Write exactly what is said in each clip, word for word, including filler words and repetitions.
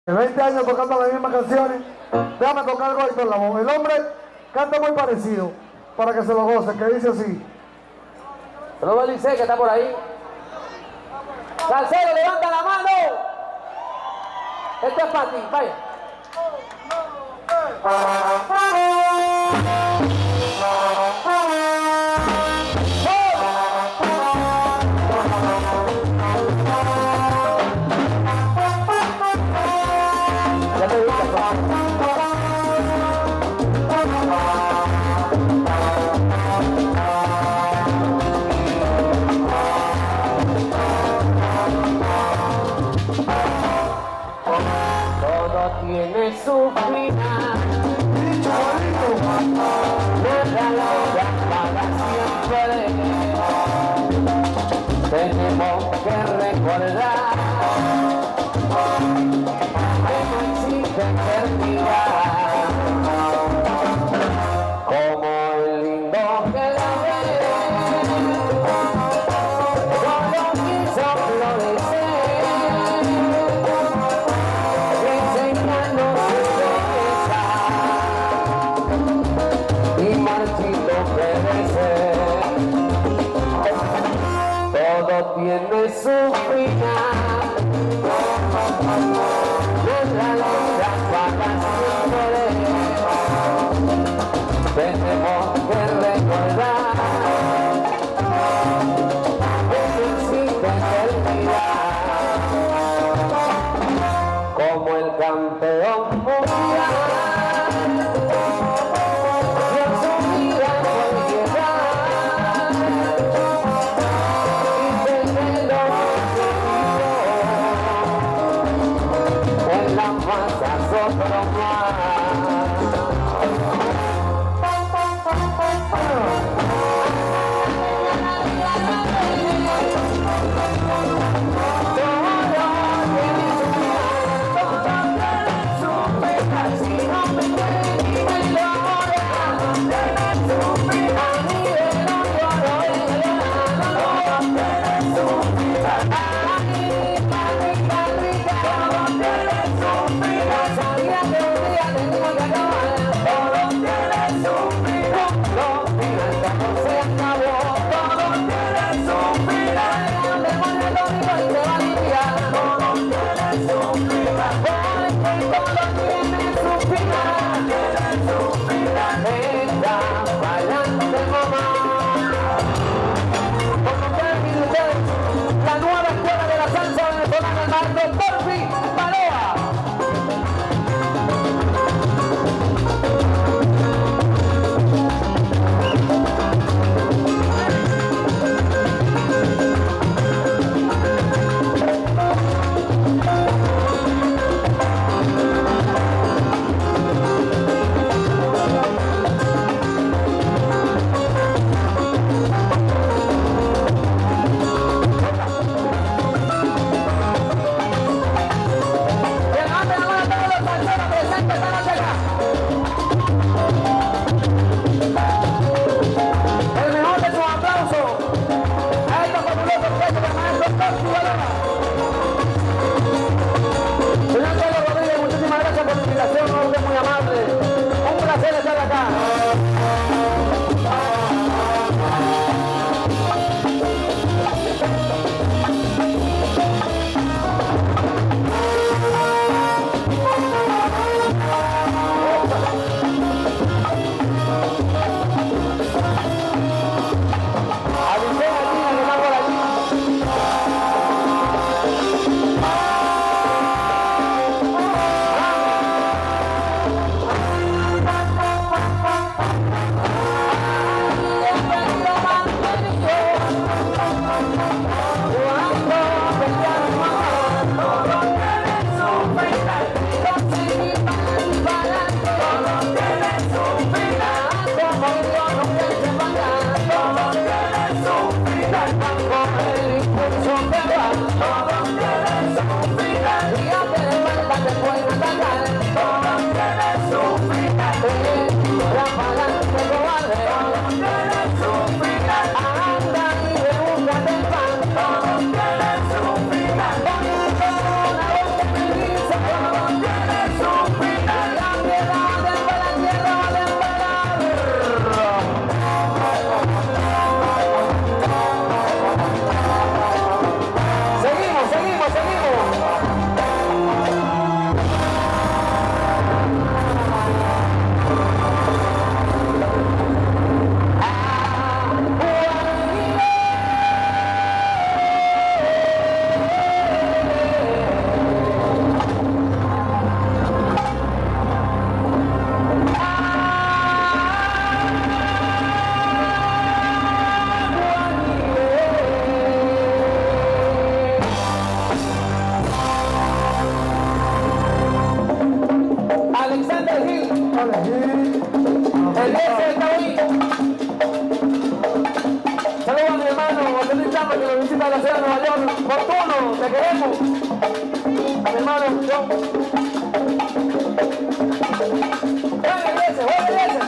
veinte años tocando las mismas canciones. Déjame tocar algo ahí con la voz. El hombre canta muy parecido para que se lo goce, que dice así. Saludos a Lice, que está por ahí. Salcero, levanta la mano. Esto es para ti, vaya. Ya te dije, todo tiene su final. Dicho bonito. Nuestra vida para siempre. Tenemos que recordar que no existe eternidad. Como el lindo que la ve, solo quiso florecer. Enseñarnos su belleza y marchito perecer. Todo tiene su final. Nuestra lucha para siempre. Tenemos que recordar que no existe eternidad. Como el campeón mundial, dio su vida por llegar y tener lo que vivió. En las masas otro más. La nueva escuela de la salsa venezolana, el maestro Porfi Baloa. Eliezer está ahí. Saludos a mi hermano José Luis Chamba, que nos visita de la ciudad de Nueva York. Fortuno, te queremos. A mi hermano John. Juega Eliezer, juega Eliezer.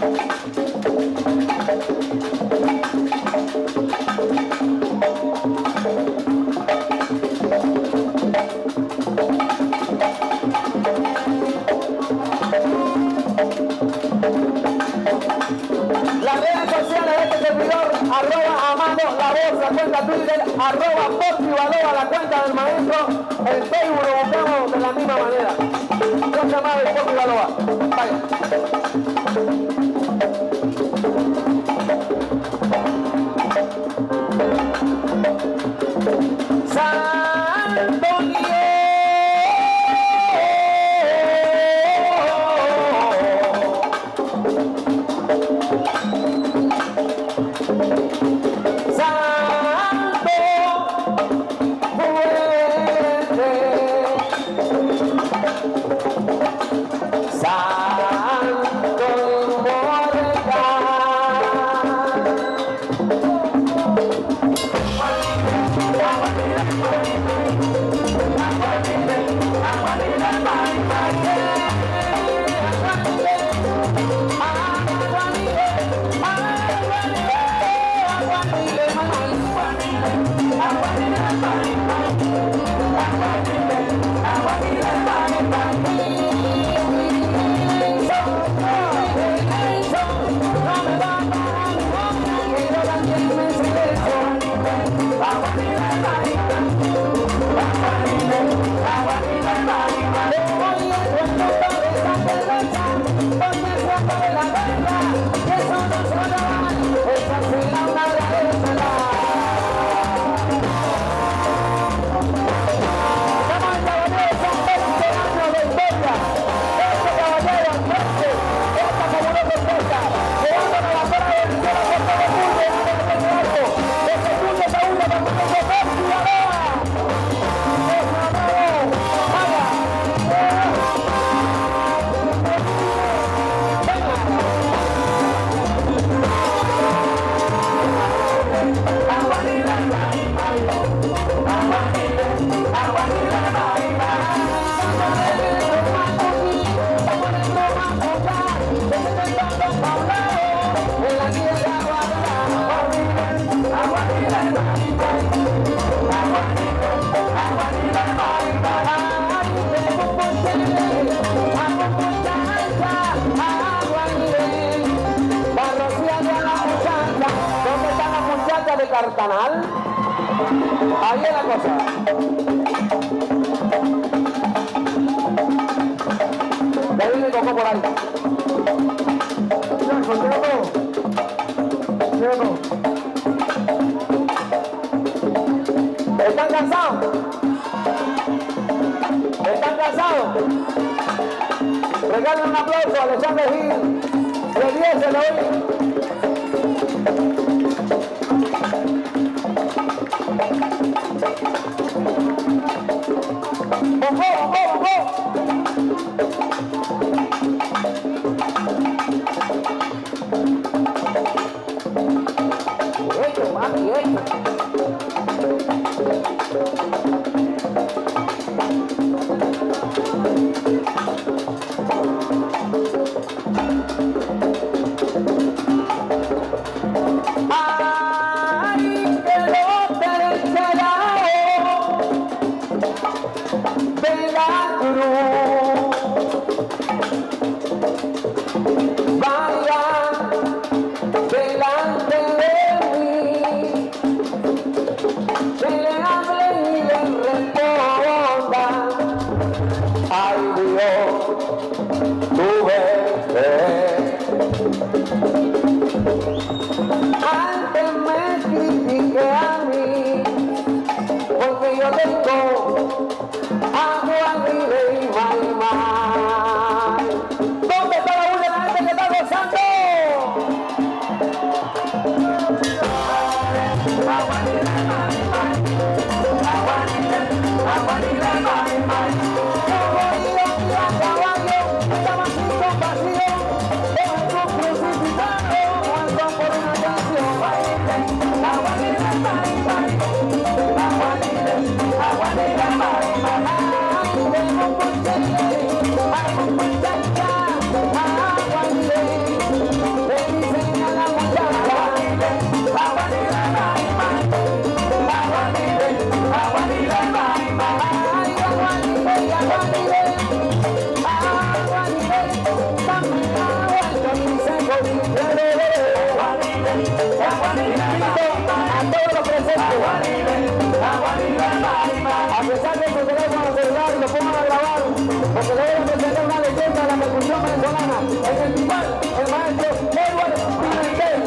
Las redes sociales de este servidor, arroba Amando La Voz, la cuenta Twitter, arroba Porfi Baloa, la cuenta del maestro, el Facebook lo buscamos de la misma manera. Yo se llama el Porfi Baloa. Vaya. San Antonio. Cartanal, ahí es la cosa. De ahí me tocó por ahí. Chaco, llegó. Llegó. ¿Están cansados? ¿Están cansados? Regalen un aplauso a Alexander Gil. Reviéselo hoy. ¡Bongo, bongo, bongo! ¡Esto, mami, esto! Antes me critiqué a mí, porque yo tengo agua libre y mal, mal. ¿Dónde está la bulla de la gente que está gozando? Agua libre, mal, mal. Agua libre, agua libre, mal, mal. Como iba a caballo, estaba sin compasión. A pesar de su teléfono celular, lo pongan a grabar, porque le voy a presentar una leyenda de la percusión venezolana, el principal, el maestro Edward Pimentel.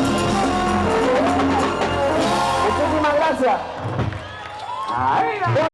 Gracias.